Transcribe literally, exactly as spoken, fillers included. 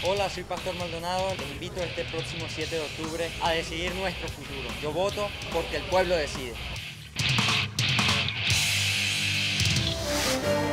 Hola, soy Pastor Maldonado. Los invito este próximo siete de octubre a decidir nuestro futuro. Yo voto porque el pueblo decide.